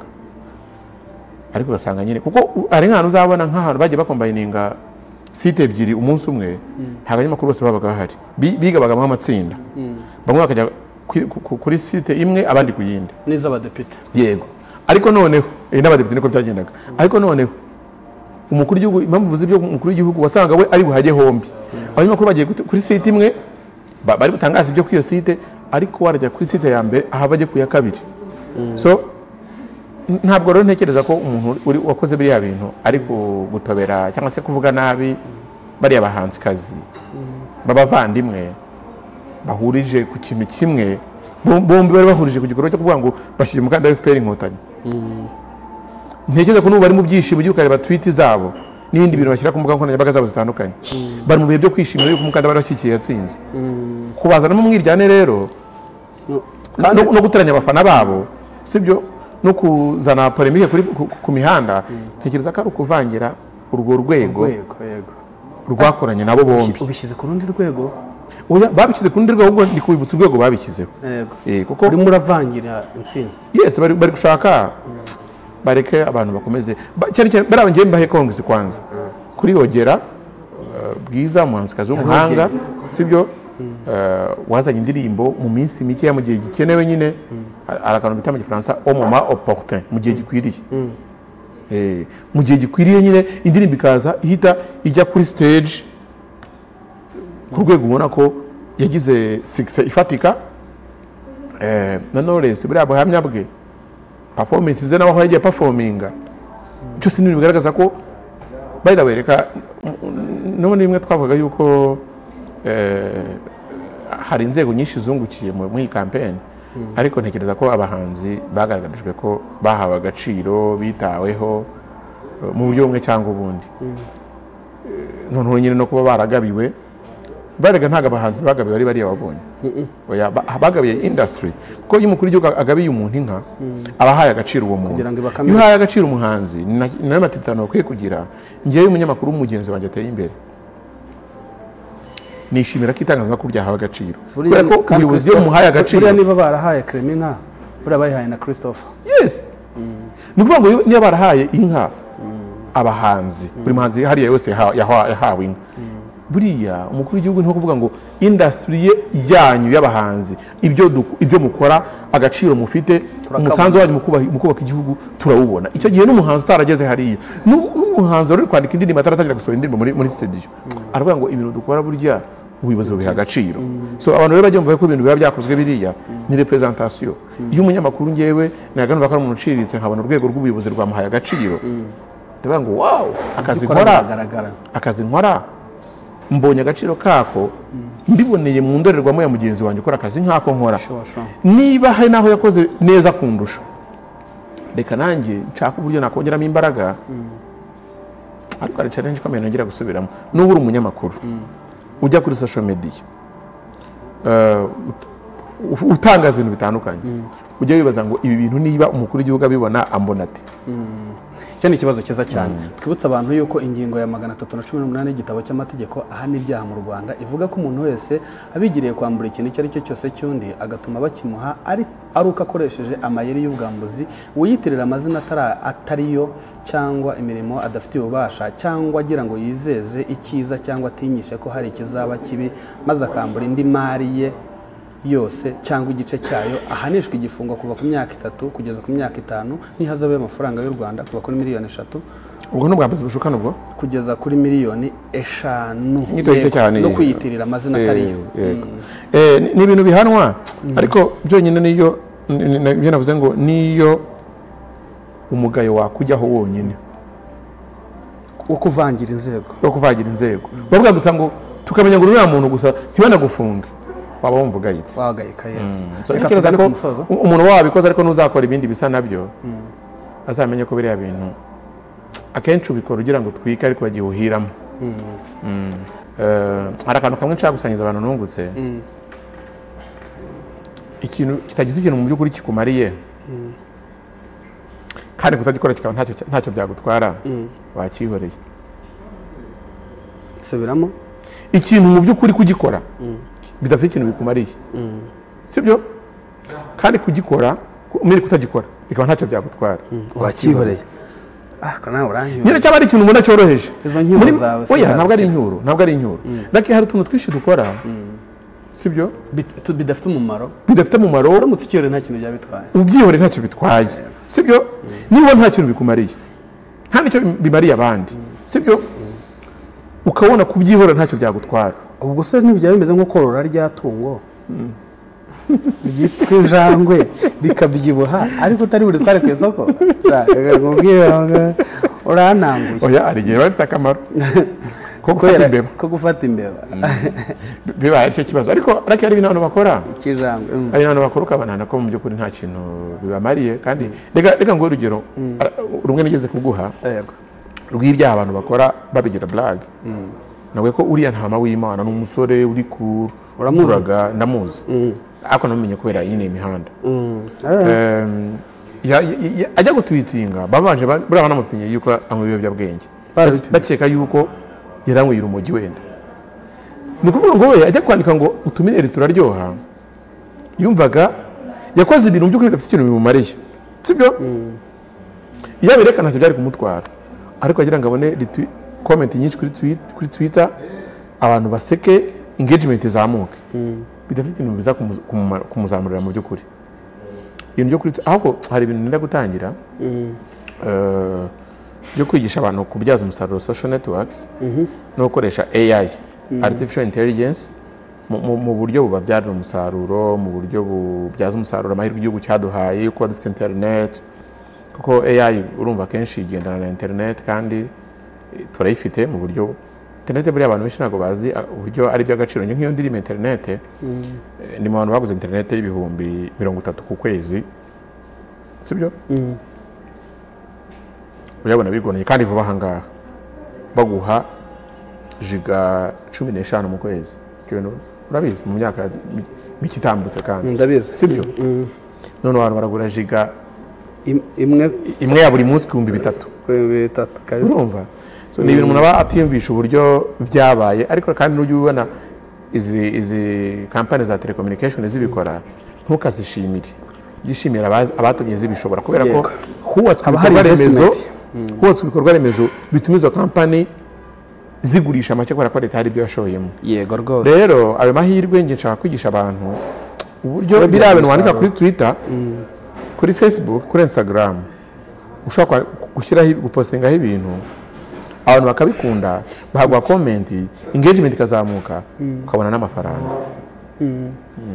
ariko ugasanga nyine kuko u- hari nk'ahantu uzabona nk'ahantu bagiye bakombayininga site ebyiri umunsi umwe ntabwo abanyamakuru bose babaga bahari Bi- bigabagamo amatsinda bamwe bakajya kuri- ku- kuri site imwe abandi ku yindi n'iz'abadepite yego ariko noneho eh, n'abadepite niko byagendaga ariko noneho umukuru w'igihugu impamvu uvuze ibyo umukuru w'igihugu wasanga we ari buhajye hombi abanyamakuru bagiye kuri- kuri site imwe ba- bari butangaza ibyo kuri iyo site ariko warajya kuri site ya mbere aha bajye ku ya kabiri so n- ntabwo rero ntekereza ko umuntu uri wakoze biriya bintu ari gutobera cyangwa se kuvuga nabi bariya bahanzikazi b'abavandimwe bahurije ku kintu kimwe bom- bombi bari bahurije ku gikorwa cyo kuvuga ngo bashyira umukandida wa F P R inkotanyi ntekereza ko n'ubu bari mu byishimo ugiye ukareba tweet zabo n'ibindi bintu bashyira ku mbuga nkoranyambaga zabo zitandukanye bari mu bihe byo kwishimira yuko umukandida bari bashyigikiye yatsinze kubazanamo umwiryane rero no no guteranya abafana babo sibyo no kuzana polemike kuri ku, ku mihanda ntekereza ko ari ukuvangira urwo rwego Rwego, yego. rwakoranye nabo bombi Ubishyize ku rundi rwego. oya babishyize ku rundi rwego ahubwo ndi kubibutsa urwego babishyizeho Yego. eh kuko Urimo uravangira intsinzi. yes bari bari gushaka bareke abantu bakomeze Ba- cyane cyane bari abangiye mbahe kongisi kwanza kuri Ogera uh, Bwiza umuhanzikazi w'umuhanga sibyo uh, wazanye indirimbo mu minsi mike ya mu gihe gikenewe nyine arakantu bita mu Gifaransa au moment opportun mu gihe gikwiriye eh mu gihe gikwiriye nyine indirimbo ikaza ihita ijya kuri stage ku rwego ubona ko yagize success ifatika eh na Knowless buriya buhamya bwe performance ze naho yagiye performinga cyose ni bigaragaza ko by the way reka none imwe twavuga yuko eh hari inzego nyinshi zungukiye mu iyi campaign ariko ntekereza ko abahanzi bagaragarijwe ko bahawe agaciro bitaweho mu buryo bumwe cyangwa ubundi none nyine no kuba baragabiwe baraga ntaga abahanzi bagabiwe ari bariya wabonye oya bagabiye industry kuko iyo umukuru w'igihugu agabiye umuntu inka abahaye agaciro uwo muntu iyo uhaye agaciro umuhanzi nayo matitano akwiye kugira ngewe umunyamakuru w'umugenzi wanjye ateye imbere nishimira ko itangazamakuru ryahawe agaciro kubera ko ubuyobozi iyo muhaye agaciro buriya niba barahaye Clement inka buriya bayihaye na Christopher yes ni ukuvuga ngo niba barahaye inka abahanzi buri muhanzi hariya yose yahawe inka buriya umukuru w'igihugu nko kuvuga ngo industry yanyu y'abahanzi ibyo ibyo mukora agaciro mufite umusanzu wanyu mu kubaka igihugu turawubona icyo gihe n'umuhanzi utarageze hariya n'umuhanzi uri kwandika indirimbo ataratangira gusohora indirimbo muri muri studio aravuga ngo ibintu dukora burya ubuyobozi bubiha agaciro so abantu rero bajya bumva ko ibintu biba byakozwe biriya ni representation iyo umunyamakuru ngewe naganumva ko ari umuntu uciritse nkabona urwego rw'ubuyobozi rwamuhaye agaciro ndavuga ngo wow akazi nkora akazi nkora mbonye agaciro kako mbiboneye mu ndorerwamo ya mugenzi wanjye ukora akazi nk'ako nkora niba hari naho yakoze neza kundusha reka nanjye nshaka uburyo nakongeramo imbaraga ariko ari challenge ikomeye nongera gusubiramo n'ubu uri umunyamakuru ujya kuri social media utangaza ibintu bitandukanye ujya wibaza ngo ibi bintu niba umukuru w'igihugu abibona ambona ati icyo ni ikibazo cyiza cyane twibutsa abantu yuko ingingo ya magana atatu na cumi n'umunani y'igitabo cy'amategeko ahana ibyaha mu Rwanda ivuga ko umuntu wese abigiriye kwambura ikintu icyo ari cyo cyose cy'undi agatuma bakimuha ari ari uko akoresheje amayeri y'ubwambuzi wiyitirira amazina atariyo cyangwa imirimo adafitiye ububasha cyangwa agira ngo yizeze icyiza cyangwa atinyishe ko hari ikizaba kibi maze akambura indi mari ye yose cyangwa igice cyayo ahanishwa igifungo kuva ku myaka itatu kugeza ku myaka itanu n'ihazabu y'amafaranga y'u Rwanda kuva kuri miliyoni eshatu ubwo n'ubwambuzi bushukana ubwo kugeza kuri miliyoni eshanu no kwiyitirira amazina atariyo ni ibintu bihanwa ariko byonyine niyo ibyo navuze ngo niyo umugayo wakujyaho wonyine wo kuvangira inzego wo kuvangira inzego bavuga gusa ngo tukamenya ngo uriya muntu gusa ntibanagufunge waba wumva ugayitse wagayika yes reka tugane ku musozo umuntu wabikoze ariko nuzakora ibindi bisa nabyo azamenye ko biriya bintu akenshi ubikora ugira ngo twike ariko bagihuhiramo hari akantu kamwe nshaka gusangiza abantu nungutse ikintu kitagize ikintu mu by'ukuri kikumariye kandi kutagikora kikaba ntacyo byagutwara wakihoreye subiramo ikintu mu by'ukuri kugikora bidafite ikintu bikumariye sibyo kandi kugikora umire kutagikora bikaba ntacyo byagutwara wakihoreye ah kana urangiye nyine cyaba ari ikintu ubona cyoroheje izo nkuru zawe oya ntabwo ari inkuru ntabwo ari inkuru naki hari utuntu twishi dukora sibyo bidafite umumaro bidafite umumaro uramutse ukihore nta kintu byabitwaye ubyihore ntacyo bitwaye sibyo niba nta kintu bikumariye nta nicyo bimariye abandi sibyo ukabona kubyihora ntacyo byagutwara ubwo se ntibyaba bimeze nko korora rya tungo ryitwa injangwe rikabyibuha ariko utari buri tware ku isoko urananguye oya ari igihe bafite akamaro ko gufata imbeba ko gufata imbeba biba ari cyo kibazo ariko ariko ari ibintu abantu bakora ikijangwe ari abantu bakora ukabana ko mu by'ukuri nta kintu bibamariye kandi reka reka ngo urugero rumwe nigeze kuguha rw'ibyaha abantu bakora babigira blague nawe ko uriya ntama w'Imana n'umusore uri ku uramuraga ndamuzi ariko namenye kubera yine imihanda ya- ya- ya- ajya gutwitinga babanje ba- buriya banamupimye yuko anywa ibiyobyabwenge Barabipimye. bakeka yuko yaranyweye urumogi wenda ni ukuvuga ngo we ajya kwandika ngo utumineri turaryoha yumvaga yakoze ibintu by'ukuri bidafite ikintu bimumariye sibyo iyo abireka ntacyo byari kumutwara ariko agira ngo abone retweet- comment nyinshi kuri tweet- kuri twitter abantu baseke engagement izamuke bidafite ikintu biza kumu- kumuma- kumuzamurira mu by'ukuri ibintu byo kuri ahubwo hari ibintu nenda gutangira eh, byo kwigisha abantu kubyaza umusaruro social networks no gukoresha A I artificial intelligence mu- mu- mu buryo bubabyarira umusaruro mu buryo bubyaza umusaruro amahirwe igihugu cyaduhaye kuba dufite internet kuko A I urumva kenshi igendana na internet kandi eh, turayifite mu buryo internet buriya abantu benshi ntabwo bazi ah, uburyo ari iby'agaciro nk'iyo ndirimo internet eh, ni mu bantu baguze internet y'ibihumbi mirongo itatu ku kwezi sibyo uyabona bigoneye kandi vuba ahangaha baguha jiga cumi n'eshanu mu kwezi Icyo bintu urabizi mu myaka mi- mike itambutse kandi ndabizi sibyo none abantu baragura jiga Im- imwe imwe ya buri munsi ibihumbi bitatu bitatu kabisa urumva so ni ibintu umuntu aba atiyumvisha uburyo byabaye ariko kandi n'ujya ubona izi izi kampani za telecommunication zibikora ntukazishimire yishimira abatumye zibishobora kubera ko Yego. hubatswe Haba hari ibikorwa remezo investment. hubatswe ibikorwa remezo bituma izo kampani zigurisha make kubera ko leta hari ibyo yashoyemo yego rwose rero ayo mahirwe njye nshaka kwigisha abantu uburyo Kubyaza biriya bintu wandika umusaruro. kuri twitter kuri facebook kuri instagram ushobora kwa- gushyiraho gupostingaho ibintu abantu bakabikunda bahaguha komenti engagement ikazamuka ukabona n'amafaranga Mm.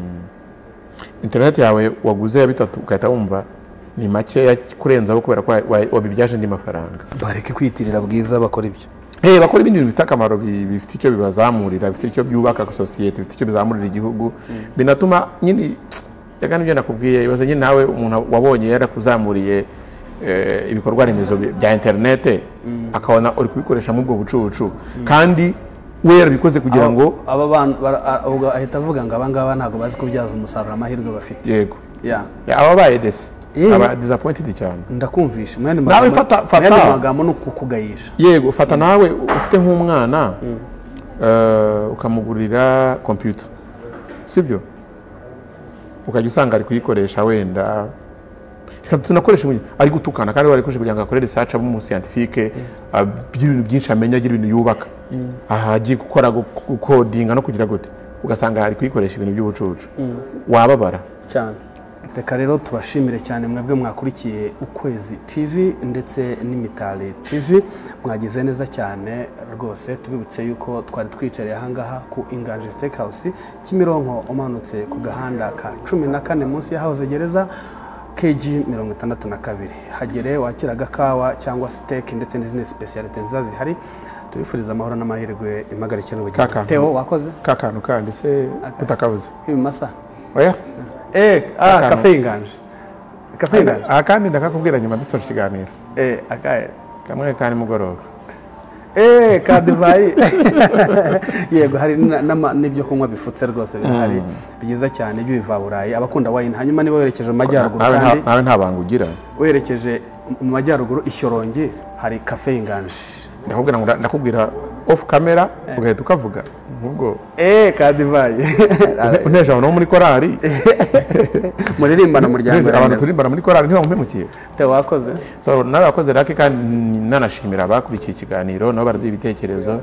internet yawe waguze ya bitatu ugahita wumva ni makeya kurenzaho kubera ko wa- wabibyaje andi mafaranga bareke kwitirira bwiza bakora ibyo Hey, bakora ibindi bintu bifite akamaro bi- bifite icyo bibazamurira bifite icyo byubaka sosiyete bifite icyo bizamurira igihugu binatuma nyine yaga nibyo nakubwiye ibaze nyine nawe umuntu wabonye yarakuzamuriye eh, ibikorwa remezo bi- bya interinete akabona uri kubikoresha mu bwo bucucu kandi we yarabikoze kugira ngo aba bantu bara- a- ubwo ahita avuga ngo abangaba ntabwo bazi kubyaza umusaruro amahirwe bafite yego ya Ya, ababaye desi Eh. aba disappointed cyane ndakumvisha mu yandi Nawe magambo- fata- fata. mu yandi magambo ni ukukugayisha yego fata nawe ufite nk'umwana eh, ukamugurira computer sibyo ukajya usanga ari kuyikoresha wenda reka tunakoresha mu- ari gutukana kandi warikoresha kugira ngo akore research abe umu scientifique agira ibintu byinshi amenya agira ibintu yubaka aha agiye gukora gukodinga no kugira gute ugasanga ari kuyikoresha ibintu by'ubucucu wababara cyane reka rero tubashimire cyane mwebwe mwakurikiye Ukwezi T V ndetse n'Imitali T V mwagize neza cyane rwose tubibutse yuko twari twicariye ahangaha ku Inganji Steakhouse Kimironko umanutse ku gahanda ka cumi na kane munsi ya House Gereza K G mirongo itandatu na kabiri hagere wakira agakawa cyangwa steak ndetse n'izindi specialite nziza zihari tubifuriza amahoro n'amahirwe impagarike n'ubugingo Kaka. Theo wakoze kakantu kandi se utakabuze ibimasa oya eh ah Kakano. cafe Inganji cafe Inganji aha kandi ndakakubwira nyuma dusoje ikiganiro eh akaye kamwe ka nimugoroba eh ka divayi yego hari na- n'ama- n'ibyo kunywa bifutse rwose birahari byiza cyane by'ibivaburayi abakunda wine hanyuma niba werekeje mu majyaruguru nawe nta- kandi nawe nta banga ugira werekeje mu majyaruguru ishyorongi hari cafe Inganji ndakubwira ngo ndakubwira off camera ugahita ukavuga nk'ubwo eh ka divayi uneje abantu bo muri korali muririmbana muryango uneje abantu remezo. turimbana muri korali ntibampemukiye Theo wakoze so nawe wakoze rake kandi nanashimira abakurikiye ikiganiro nabo baraduha ibitekerezo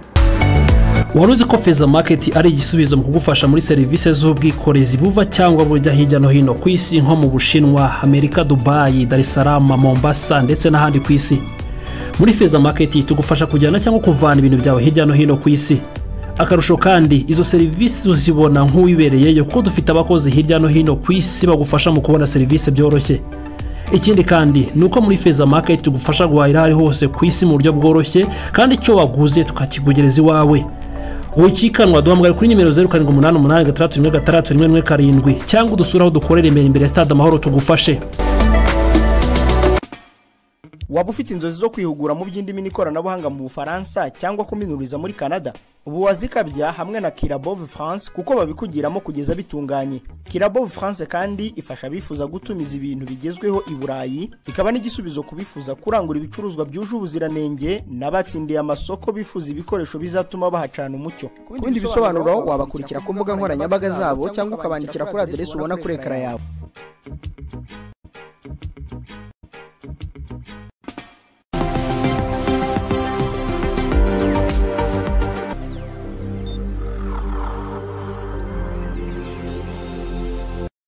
wari uzi ko Feza Market ari igisubizo mu kugufasha muri serivisi z'ubwikorezi buva cyangwa bujya hirya no hino ku isi nko mu Bushinwa, Amerika, Dubai, Dar es Salaam, Mombasa ndetse n'ahandi ku isi. Muri Feza Market tugufasha kujyana cyangwa kuvana ibintu byawe hirya no hino ku isi. Akarusho kandi izo serivisi uzibona nk'uwibereyeyo kuko dufite abakozi hirya no hino ku isi bagufasha mu kubona serivisi byoroshye. Ikindi kandi ni uko muri Feza Market tugufasha guhahira ahari hose ku isi mu buryo bworoshye kandi icyo waguze tukakikugereza iwawe. Wikikanwa duhamagara kuri nimero zeru karindwi umunani umunani gatandatu rimwe gatandatu rimwe rimwe karindwi cyangwa udusura aho dukorera imbere imbere ya Stade Amahoro tugufashe. waba ufite inzozi zo kwihugura mu by'indimi n'ikoranabuhanga mu Bufaransa cyangwa kuminuriza muri Canada ubu wazikabya hamwe na Kirabove France kuko babikugiramo kugeza bitunganye. Kirabove France kandi ifasha bifuza gutumiza ibintu bigezweho i Burayi, ikaba n'igisubizo kubifuza kurangura ibicuruzwa byuje ubuziranenge n'abatsindiye amasoko bifuza ibikoresho bizatuma bahacana umucyo. Ku bindi bisobanuro wabakurikira ku mbuga nkoranyambaga zabo cyangwa ukabandikira kuri aderesi ubona kuri ekara yawe.